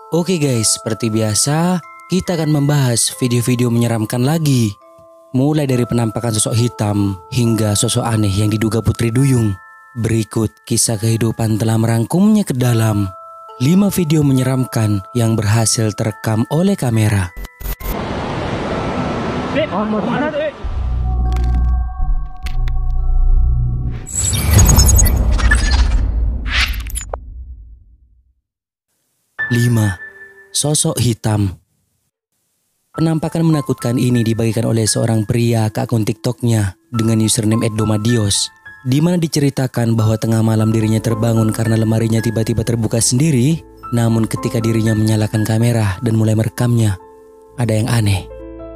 Oke guys, seperti biasa, kita akan membahas video-video menyeramkan lagi. Mulai dari penampakan sosok hitam hingga sosok aneh yang diduga Putri Duyung. Berikut kisah kehidupan telah merangkumnya ke dalam 5 video menyeramkan yang berhasil terekam oleh kamera. Lima, sosok hitam. Penampakan menakutkan ini dibagikan oleh seorang pria ke akun TikToknya dengan username @domadios, di mana diceritakan bahwa tengah malam dirinya terbangun karena lemarinya tiba-tiba terbuka sendiri. Namun ketika dirinya menyalakan kamera dan mulai merekamnya, ada yang aneh.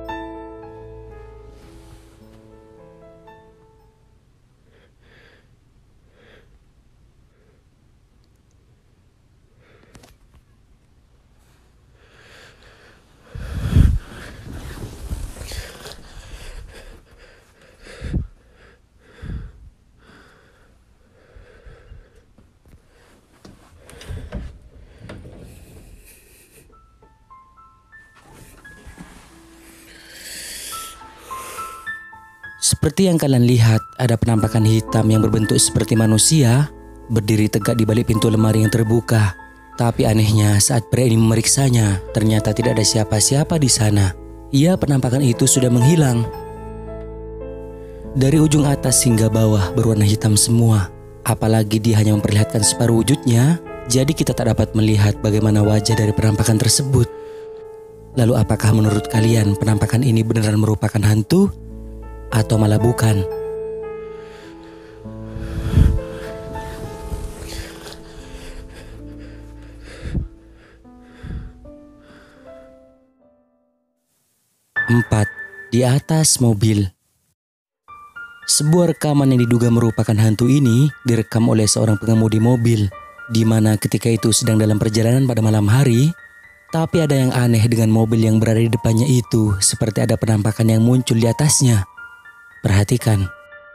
Seperti yang kalian lihat, ada penampakan hitam yang berbentuk seperti manusia berdiri tegak di balik pintu lemari yang terbuka. Tapi anehnya saat pria ini memeriksanya, ternyata tidak ada siapa-siapa di sana. Ya, penampakan itu sudah menghilang. Dari ujung atas hingga bawah berwarna hitam semua. Apalagi dia hanya memperlihatkan separuh wujudnya, jadi kita tak dapat melihat bagaimana wajah dari penampakan tersebut. Lalu apakah menurut kalian penampakan ini beneran merupakan hantu? Atau malah bukan? Empat, di atas mobil. Sebuah rekaman yang diduga merupakan hantu ini direkam oleh seorang pengemudi mobil, di mana ketika itu sedang dalam perjalanan pada malam hari. Tapi ada yang aneh dengan mobil yang berada di depannya itu, seperti ada penampakan yang muncul di atasnya. Perhatikan.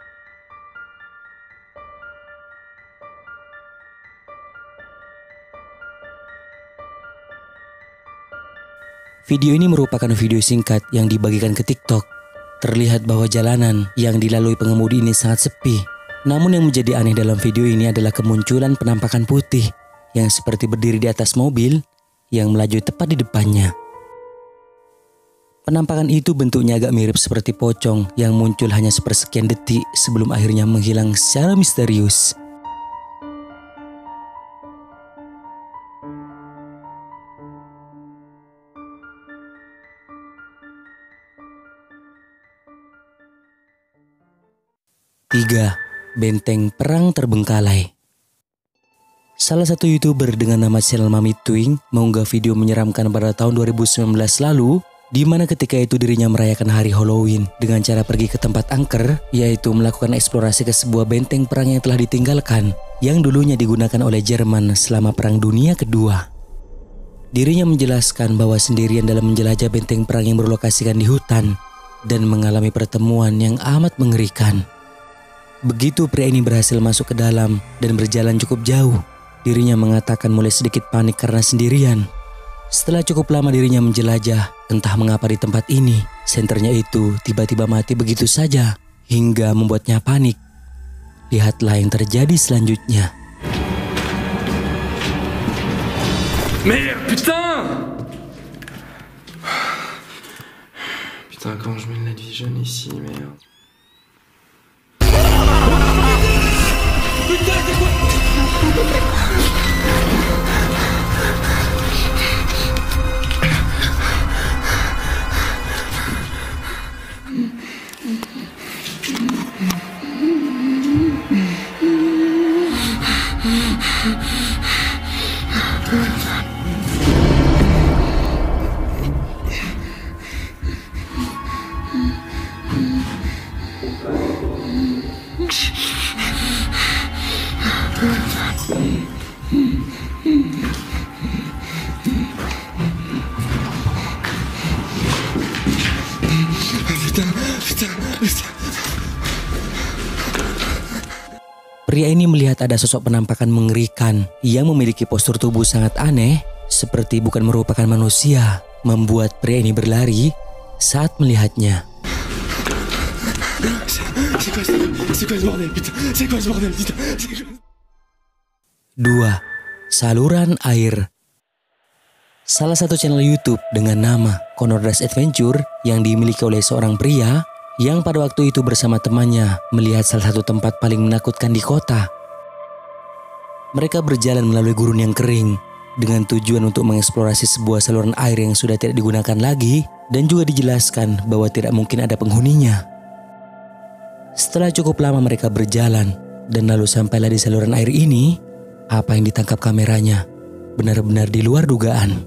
Video ini merupakan video singkat yang dibagikan ke TikTok. Terlihat bahwa jalanan yang dilalui pengemudi ini sangat sepi. Namun yang menjadi aneh dalam video ini adalah kemunculan penampakan putih yang seperti berdiri di atas mobil yang melaju tepat di depannya. Penampakan itu bentuknya agak mirip seperti pocong yang muncul hanya sepersekian detik sebelum akhirnya menghilang secara misterius. Tiga, benteng perang terbengkalai. Salah satu YouTuber dengan nama channel Mami Twing mengunggah video menyeramkan pada tahun 2019 lalu, di mana ketika itu dirinya merayakan hari Halloween dengan cara pergi ke tempat angker, yaitu melakukan eksplorasi ke sebuah benteng perang yang telah ditinggalkan, yang dulunya digunakan oleh Jerman selama Perang Dunia Kedua. Dirinya menjelaskan bahwa sendirian dalam menjelajah benteng perang yang berlokasikan di hutan dan mengalami pertemuan yang amat mengerikan. Begitu pria ini berhasil masuk ke dalam dan berjalan cukup jauh, dirinya mengatakan mulai sedikit panik karena sendirian. Setelah cukup lama dirinya menjelajah, entah mengapa di tempat ini, senternya itu tiba-tiba mati begitu saja, hingga membuatnya panik. Lihatlah yang terjadi selanjutnya. Merde, putain! Putain, comment je mets la vie jeune ici, merde. Putain, c'est quoi? Pria ini melihat ada sosok penampakan mengerikan yang memiliki postur tubuh sangat aneh seperti bukan merupakan manusia, membuat pria ini berlari saat melihatnya. C'est quoi ce bordel, putain? C'est quoi ce bordel, putain? 2. Saluran air. Salah satu channel YouTube dengan nama Konordas Adventure yang dimiliki oleh seorang pria yang pada waktu itu bersama temannya melihat salah satu tempat paling menakutkan di kota. Mereka berjalan melalui gurun yang kering dengan tujuan untuk mengeksplorasi sebuah saluran air yang sudah tidak digunakan lagi dan juga dijelaskan bahwa tidak mungkin ada penghuninya. Setelah cukup lama mereka berjalan dan lalu sampailah di saluran air ini, apa yang ditangkap kameranya benar-benar di luar dugaan.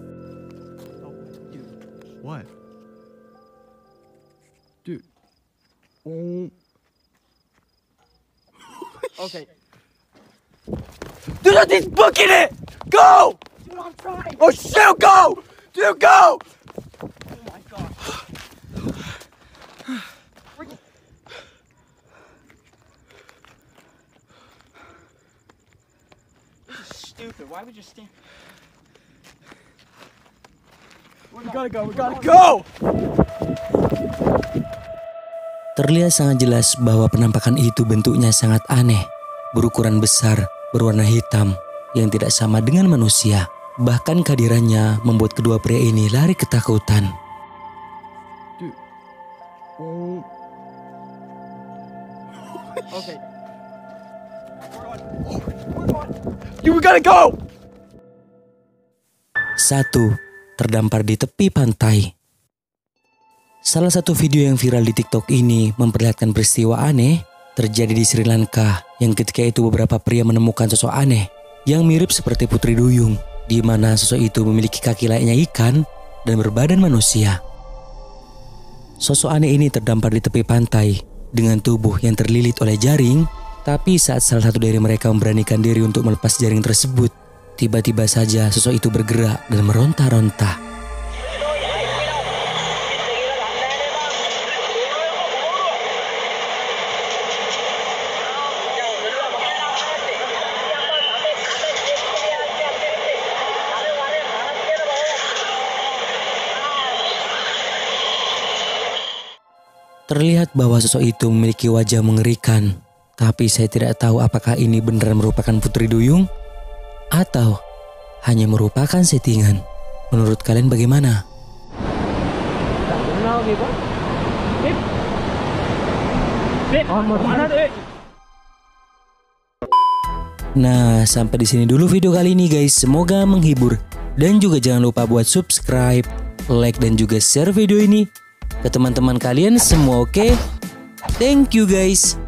What? Dude. Okay. Dude, he's booking it! Go! Dude, I'm trying. Oh shit, go! Dude, go! Oh my god. This is stupid. Why would you stand? We gotta go, we gotta go! Terlihat sangat jelas bahwa penampakan itu bentuknya sangat aneh, berukuran besar, berwarna hitam, yang tidak sama dengan manusia. Bahkan kehadirannya membuat kedua pria ini lari ketakutan. Dude. Okay. Dude, we gotta go! 1. Terdampar di tepi pantai. Salah satu video yang viral di TikTok ini memperlihatkan peristiwa aneh terjadi di Sri Lanka yang ketika itu beberapa pria menemukan sosok aneh yang mirip seperti putri duyung, di mana sosok itu memiliki kaki layaknya ikan dan berbadan manusia. Sosok aneh ini terdampar di tepi pantai dengan tubuh yang terlilit oleh jaring, tapi saat salah satu dari mereka memberanikan diri untuk melepas jaring tersebut, tiba-tiba saja sosok itu bergerak dan meronta-ronta. Terlihat bahwa sosok itu memiliki wajah mengerikan, tapi saya tidak tahu apakah ini benar merupakan putri duyung atau hanya merupakan settingan. Menurut kalian bagaimana? Nah, sampai di sini dulu video kali ini guys. Semoga menghibur dan juga jangan lupa buat subscribe, like dan juga share video ini ke teman-teman kalian semua, oke? Thank you guys.